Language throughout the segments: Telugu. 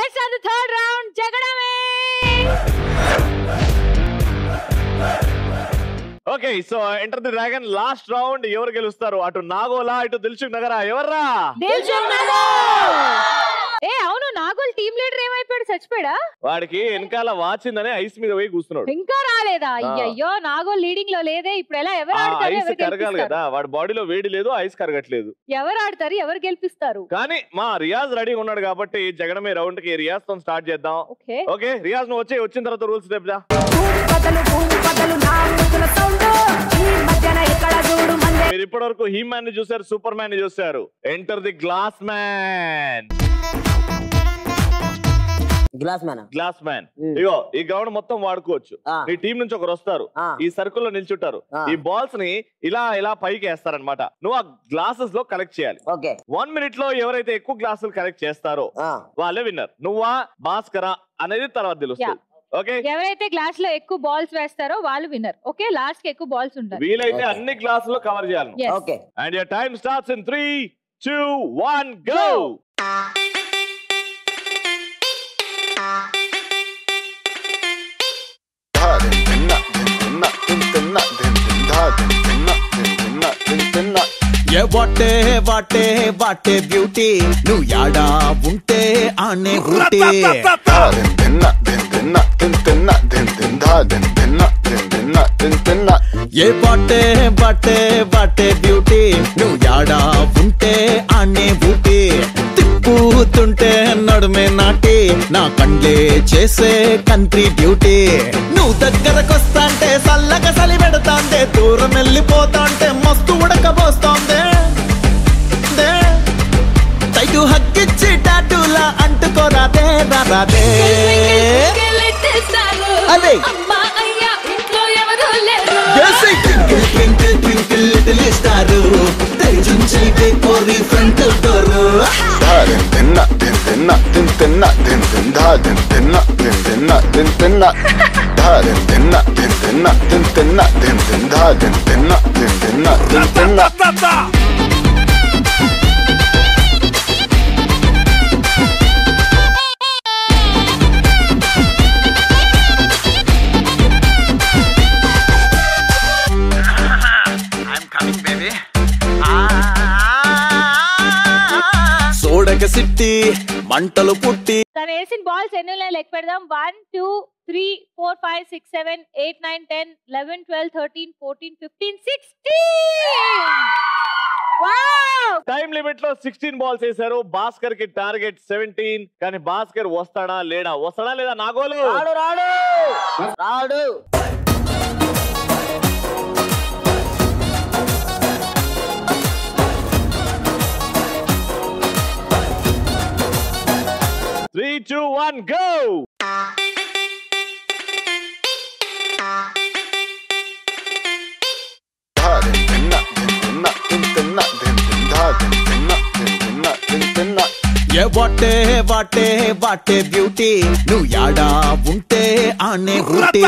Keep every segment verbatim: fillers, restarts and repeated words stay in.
Let's start the third round. Jagadame. Okay, so enter the dragon. Last round. ఎవరు గెలుస్తారు? అటు నాగోలా, ఇటు దిల్సుఖ్ నగరా. ఎవర్రా? దిల్సుఖ్ నగర్. ఏ అవును, నాగోల్ టీమ్ లీడర్ ఏమైపోయాడు? చచ్చిపోయాడా? వాడికి వెనకాల వాచిందనే ఐస్ మీద పోయి కూర్చున్నాడు. ఇంకా రాలేదా? అయ్యయ్యో, నాగోల్ లీడింగ్ లో లేదే. ఇప్పుడు ఎలా ఎవరు ఆడతారు? ఐస్ కరగాలి కదా, వాడి బాడీలో వేడి లేదు, ఐస్ కరగట్లేదు. ఎవరు ఆడతారు? ఎవరు గెలిపిస్తారు? కానీ మా రియాజ్ రెడీగా ఉన్నాడు కాబట్టి జగడమే రౌండ్ కి రియాజ్ తో స్టార్ట్ చేద్దాం. ఓకే ఓకే రియాజ్, నువ్వు వచ్చి వచ్చిన తర్వాత రూల్స్ చెప్దా. మీరు ఇప్పటి వరకు హీ మ్యాన్ ని చూసారు, సూపర్ మ్యాన్ ని చూసారు. Enter the glass man. Glass man glass man ఇగో ఈ గ్రౌండ్ మొత్తం వాడుకోవచ్చు. ఈ టీం నుంచి ఒకరు వస్తారు, ఈ సర్కిల్ లో నిల్చుంటారు. ఈ బాల్స్ ని ఇలా ఇలా పైకి వేస్తారనమాట. నువ్వు ఆ గ్లాసెస్ లో కలెక్ట్ చేయాలి. వన్ మినిట్ లో ఎవరైతే ఎక్కువ గ్లాసులు కలెక్ట్ చేస్తారో వాళ్ళే విన్నర్. నువ్వా భాస్కరా అనేది తర్వాత తెలుస్తుంది. ఓకే, ఎవరైతే గ్లాస్ లో ఎక్కువ బాల్స్ వేస్తారో వాళ్ళు విన్నర్. ఓకే, లాస్ట్ కి ఎక్కువ బాల్స్ ఉంటాయి. వీలైతే అన్ని గ్లాసులు కవర్ చేయాలి. Okay, and your time starts in three two one go. ఏ వాటే వాటే వాటే బ్యూటీ, నువ్వు యాడా ఉంటే ఆనే ఊటీ. ఏ వాటే వాటే వాటే బ్యూటీ, నువ్వు యాడా ఉంటే ఆనే ఊటీ. తిప్పుతుంటే నడుమే నాటి, నా కండ్లే చేసే కంట్రీ బ్యూటీ. నువ్వు దగ్గరకొస్తాంటే సల్లగా సలి పెడతాందే, దూరం వెళ్ళిపోతాంటే మస్తు ఉడకబోస్తాందే. తైటు హక్కిచ్చి టాటూలా అంటుకోరాదే రాదే. అదే ట్వింకిల్ ట్వింకిల్ లిటిల్ స్టార్, తెరిచుంచి కోరి ఫ్రంట్ డోర్. సోడక సిట్టి మంటలు పుట్టి. తను వేసిన బాల్స్ ఎన్ని ఉన్నాయి లెక్క పెడదాం. One two three four five six seven eight nine ten eleven twelve thirteen fourteen fifteen sixteen. Time limit లో సిక్స్టీన్ బాల్స్ వేశారు. భాస్కర్ కి టార్గెట్ సెవెంటీన్. కానీ భాస్కర్ వస్తాడా లేడా? వస్తాడా లేదా? నాగోలు రాడు రాడు రాడు. Three two one go. ఏ వాటే వాటే వాటే బ్యూటీ, నువ్వు యాడా ఉంటే ఆనే ఊటీ.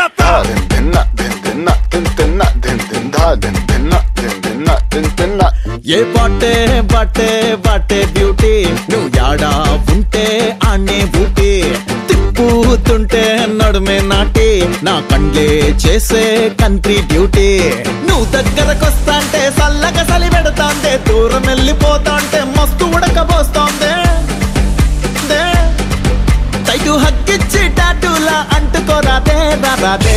ఏ వాటే వాటే వాటే బ్యూటీ, నువ్వు యాడా ఉంటే ఆనే ఊటీ. తిప్పుతుంటే నడుమే నాటి, నా కండ్లే చేసే కంట్రీ బ్యూటీ. నువ్వు దగ్గరకొస్తాంటే సల్లగా సలి పెడతాందే, దూరం వెళ్ళిపోతాంటే మస్తు ఉడకబోస్తాందే. తైటు హక్కిచ్చి టాటూలా అంటుకోరాదే రాదే.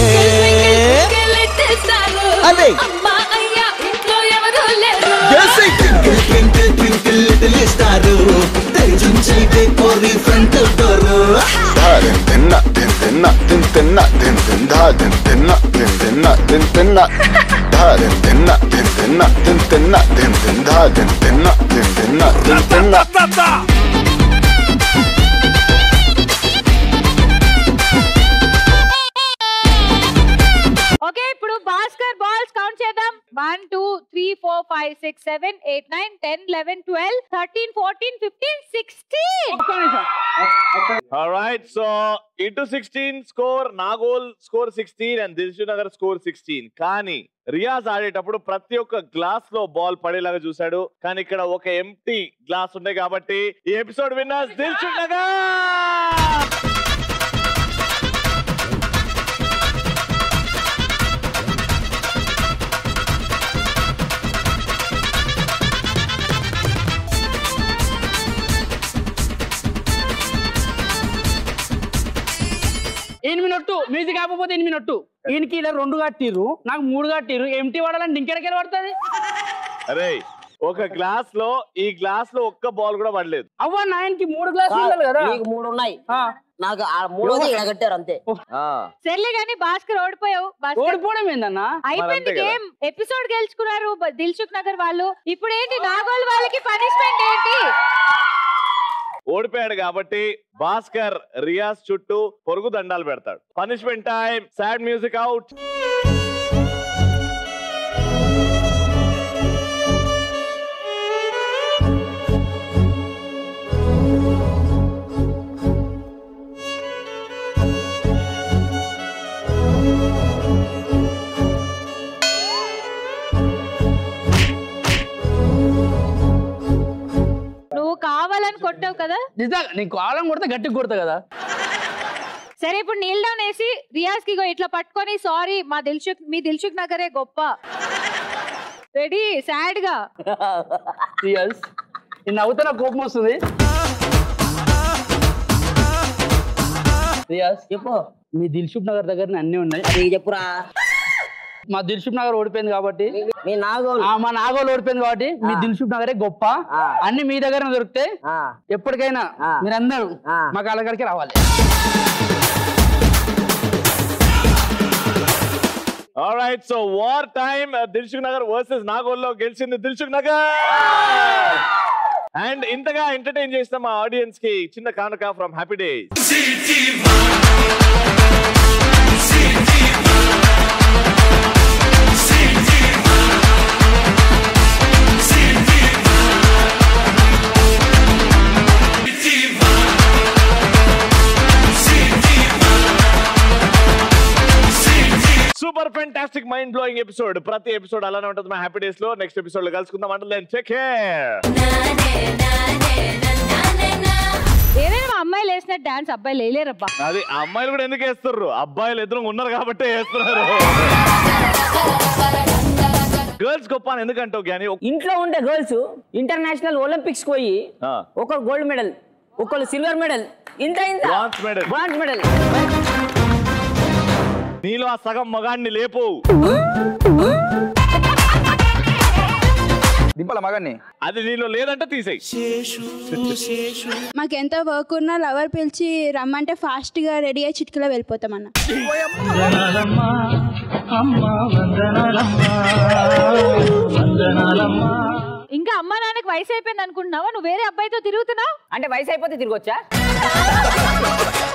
అదే ట్వింకిల్ ట్వింకిల్ లిటిల్ స్టార్, తెరిచుంచి కోరి ఫ్రంట్ డోర్. ఓకే, ఇప్పుడు భాస్కర్ బాల్స్ కౌంట్ చేద్దాం. One two three four five five, six, seven, eight, nine, ten, eleven, twelve, thirteen, fourteen, fifteen, sixteen. Alright, so into sixteen score, Nagol score sixteen and Dilshanagar score sixteen. కానీ రియాజ్ ఆడేటప్పుడు ప్రతి ఒక్క గ్లాస్ లో బాల్ పడేలాగా చూశాడు, కానీ ఇక్కడ ఒక ఎంటీ గ్లాస్ ఉన్నాయి కాబట్టి ఈ ఎపిసోడ్ విన్నర్స్ దిల్షుఖ్నగర్. ఎనిమిది నొట్టు మ్యూజిక్ ఆపకపోతే ఎనిమిది నొట్టు. ఈయనకి ఇలా రెండు కట్టిర్రు, నాకు మూడు కట్టిర్రు. ఎంటీ వాడాలంటే ఇంకెడకెళ్ళి పడుతుంది. అరే ఒక గ్లాస్ లో ఈ గ్లాస్ లో ఒక్క బాల్ కూడా పడలేదు. అవ్వ నాయనకి మూడు గ్లాసులు ఉండాలి కదా. నీకు మూడు ఉన్నాయి, నాకు మూడు కట్టారు అంతే. సర్లే గానీ భాస్కర్ ఓడిపోయావు. ఓడిపోవడం ఏందన్నా? అయిపోయింది గేమ్. ఎపిసోడ్ గెలుచుకున్నారు దిల్సుఖ్నగర్ వాళ్ళు. ఇప్పుడు ఏంటి నాగోల్ వాళ్ళకి పనిష్మెంట్ ఏంటి? ఓడిపోయాడు కాబట్టి భాస్కర్ రియాజ్ చుట్టూ పొరుగు దండాలు పెడతాడు. Punishment time. Sad music out. కావాలని కొట్టావు కదా? నిజంగా నీకు కావాలని కొడితే గట్టిగా కొడతా కదా. సరే ఇప్పుడు నీల్ డౌన్ వేసి రియాజ్ కి ఇట్లా పట్టుకొని సారీ మా దిల్సుఖ్ మీ దిల్సుఖ్నగరే గొప్ప. రెడీ? సాడ్ గా రియాజ్ నిన్న అవుతా నాకు కోపం వస్తుంది. రియాజ్ చెప్పు. మీ దిల్సుఖ్నగర్ దగ్గర అన్నీ ఉన్నాయి. అది చెప్పురా. మా దిల్సుఖ్నగర్ ఓడిపోయింది కాబట్టి, మీ నాగోల్ మా నాగోల్ ఓడిపోయింది కాబట్టి మీ దిల్సుఖ్నగరే గొప్ప. అన్ని మీ దగ్గర దొరికితే ఎప్పటికైనా మీరందరూ మా కాళ్ళకి రావాలి. Alright, so war time. Dilsukhnagar versus Nagole లో గెలిచింది దిల్సుఖ్నగర్. అండ్ ఇంతగా ఎంటర్టైన్ చేసిన మా ఆడియన్స్ కి చిన్న కానుక from Happy Days. Super fantastic mind blowing episode. ప్రతి ఎపిసోడ్ అలానే ఉంటుంది మా హ్యాపీ డేస్ లో. నెక్స్ట్ ఎపిసోడ్ లో కలుసుకుందాం. అంటే టేక్ కేర్. ఏదైనా అమ్మాయిలు వేసిన డాన్స్ అబ్బాయిలు వేయలేరబ్బా. అది అమ్మాయిలు కూడా ఎందుకు వేస్తున్నారు? అబ్బాయిలు ఎదురు ఉన్నారు కాబట్టి వేస్తున్నారు. గర్ల్స్ గొప్ప అని ఎందుకంటావు జ్ఞాని? ఇంట్లో ఉండే గర్ల్స్ ఇంటర్నేషనల్ ఒలింపిక్స్ పోయి ఒకరు గోల్డ్ మెడల్, ఒకరు సిల్వర్ మెడల్, ఇంత ఇంత బ్రాంజ్ మెడల్ బ్రాంజ్ మెడల్. నీలో ఆ సగం మగాన్ని లేపు. దింపాల మగాన్ని. అది నీలో లేదంటే తీసేయి. మాకెంత వర్క్ ఉన్నా లవర్ పిలిచి రమ్మంటే ఫాస్ట్ గా రెడీ అయ్యి చిటికలో వెళ్ళిపోతామన్న. ఇంకా అమ్మా నాన్నకి వయసు అయిపోయింది అనుకుంటున్నావా? నువ్వు వేరే అబ్బాయితో తిరుగుతున్నావు అంటే వయసు అయిపోతే తిరిగొచ్చా?